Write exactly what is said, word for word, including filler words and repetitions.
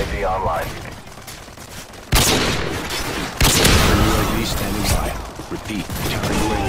V online. U A V standing by. Repeat, counter U A V